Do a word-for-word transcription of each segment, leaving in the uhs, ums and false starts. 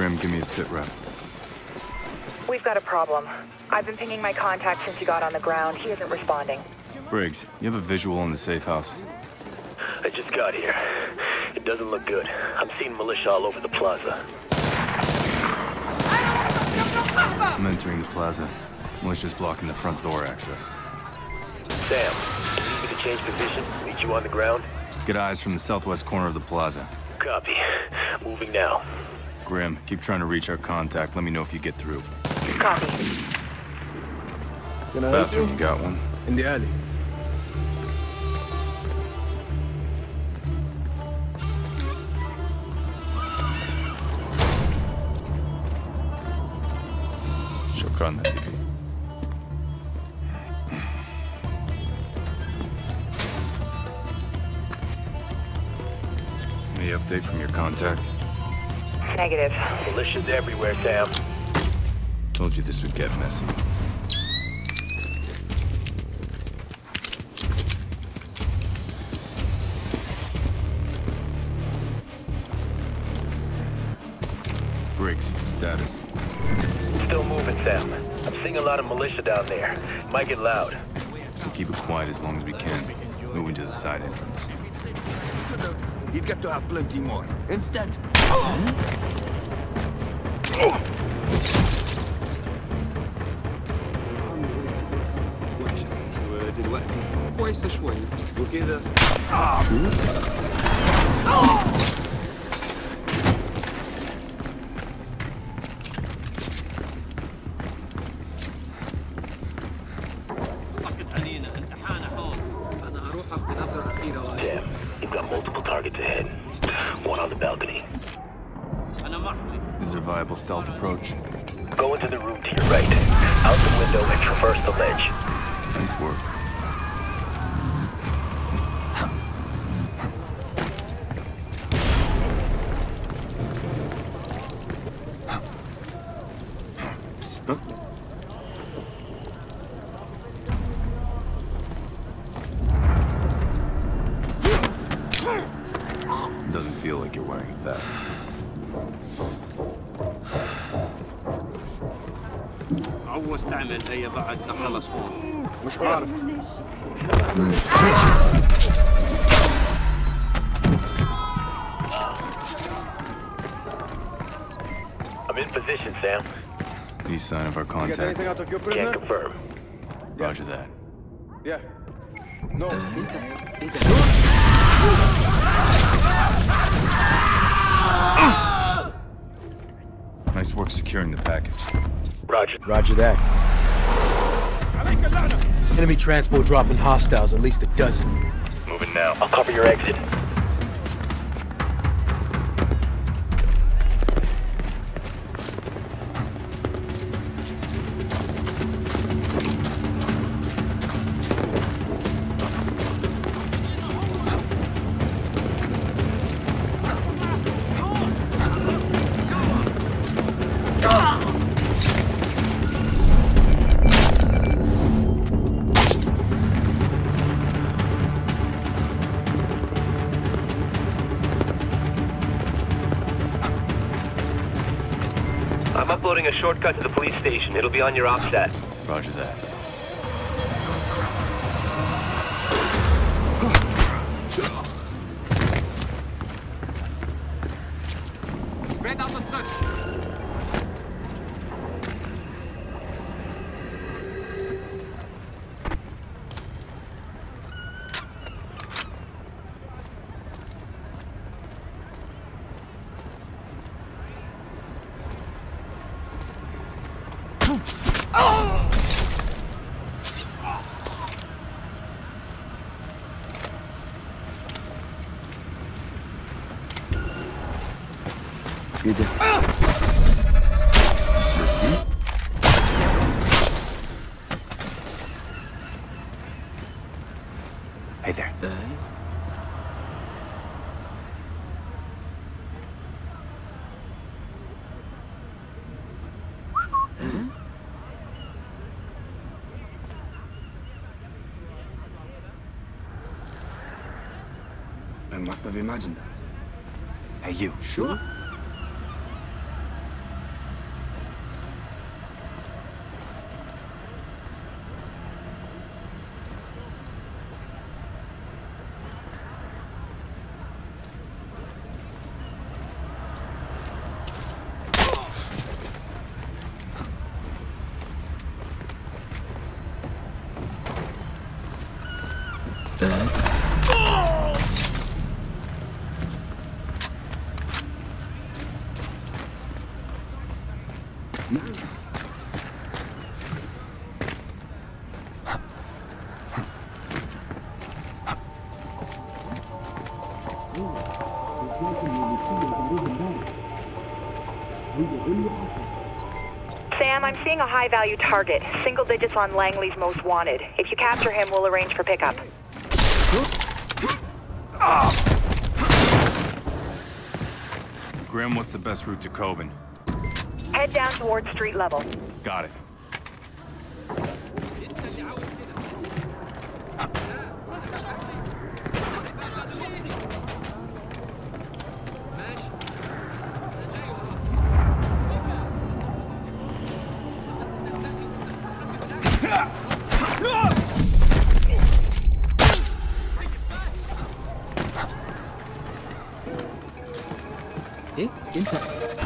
Grim, give me a sit rep. We've got a problem. I've been pinging my contact since you got on the ground. He isn't responding. Briggs, you have a visual on the safe house. I just got here. It doesn't look good. I'm seeing militia all over the plaza. I'm entering the plaza. Militia's blocking the front door access. Sam, you need me to change position? Meet you on the ground? Get eyes from the southwest corner of the plaza. Copy. Moving now. Grim, keep trying to reach our contact. Let me know if you get through. Copy. Can I help you? Bathroom, you got one? In the alley. Shukran, T V. Any update from your contact? Negative. Militia's everywhere, Sam. Told you this would get messy. Briggs, status. Still moving, Sam. I'm seeing a lot of militia down there. Might get loud. We'll keep it quiet as long as we can. Moving to the side entrance. You'd get to have plenty more. Instead... ودلوقتي كويسة شوي وكذا. Damn, you've got multiple targets ahead. One on the balcony. Is there a viable stealth approach? Go into the room to your right. Out the window and traverse the ledge. Nice work. Stop. Doesn't feel like you're wearing a vest. عوز تعمل هي بعد نخلص هون. مش عارف. I'm in position, Sam. Any sign of our contact? Can't confirm. Roger that. Yeah. No. Nice work securing the package. Roger. Roger that. Enemy transport dropping hostiles, at least a dozen. Moving now. I'll cover your exit. I'm uploading a shortcut to the police station. It'll be on your op set. Roger that. Spread out and search. Good. Hey there. Uh, I must have imagined that. Hey, you. sure. Sam, I'm seeing a high-value target. Single digits on Langley's most wanted. If you capture him, we'll arrange for pickup. Graham, what's the best route to Coben? Head down towards street level. Got it. Eh? Inter-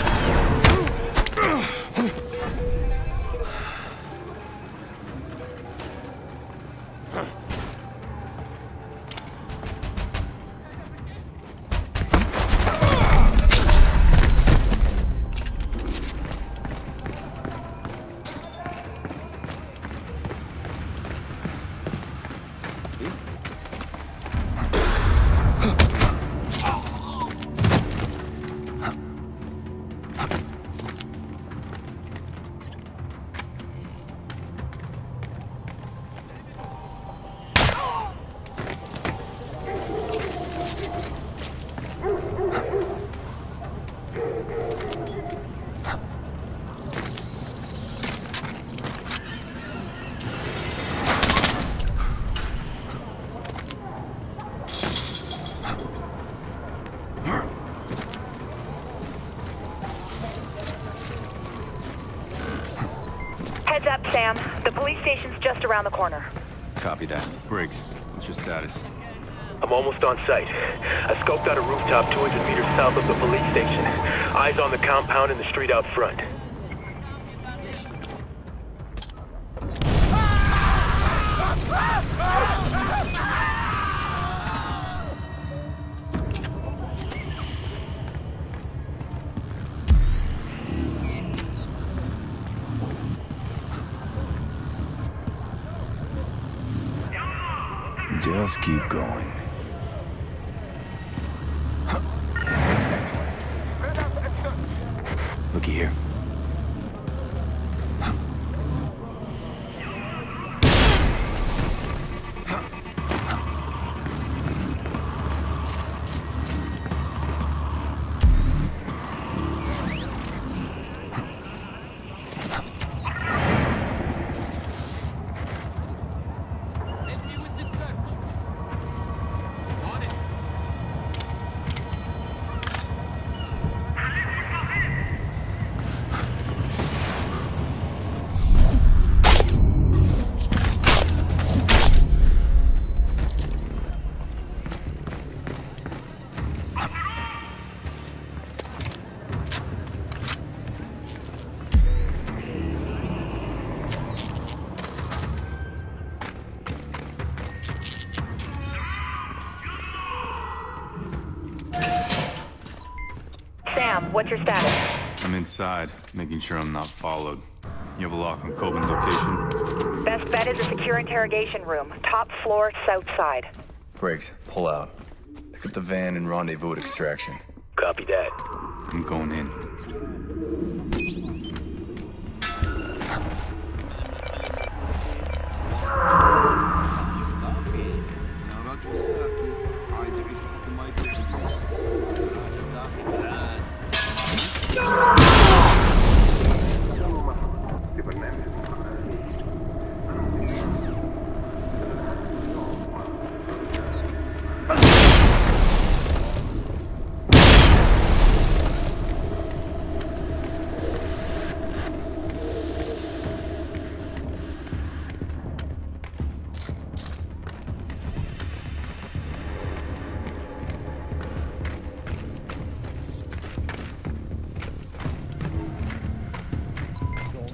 Heads up, Sam. The police station's just around the corner. Copy that. Briggs, what's your status? I'm almost on site. I scoped out a rooftop two hundred meters south of the police station. Eyes on the compound and the street out front. Just keep going. Looky here. Sam, what's your status? I'm inside, making sure I'm not followed. You have a lock on Coben's location? Best bet is a secure interrogation room. Top floor, south side. Briggs, pull out. Pick up the van and rendezvous at extraction. Copy that. I'm going in.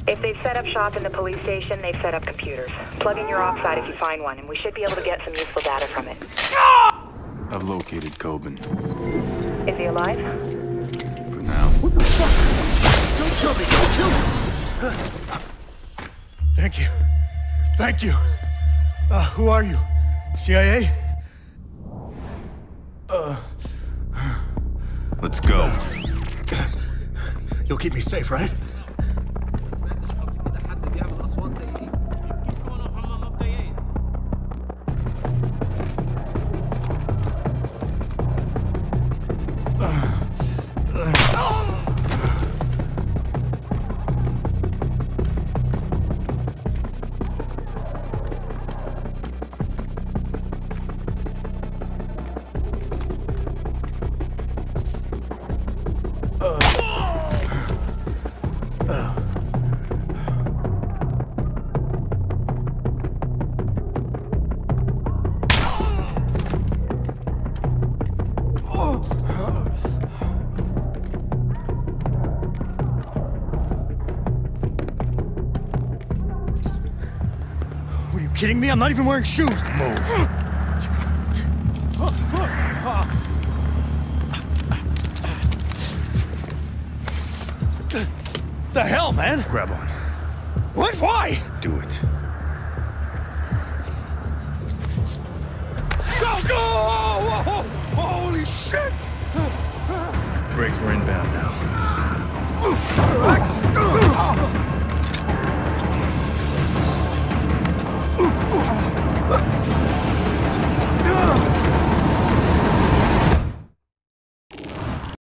If they've set up shop in the police station, they've set up computers. Plug in your ops side if you find one, and we should be able to get some useful data from it. I've located Coben. Is he alive? For now. What the fuck? Don't kill me! Don't kill me! Thank you. Thank you. Uh, who are you? C I A? Uh... Let's go. You'll keep me safe, right? Kidding me? I'm not even wearing shoes. Move. The hell, man? Grab on. What? Why? Do it. Go, go! Oh, holy shit! Brakes were inbound now.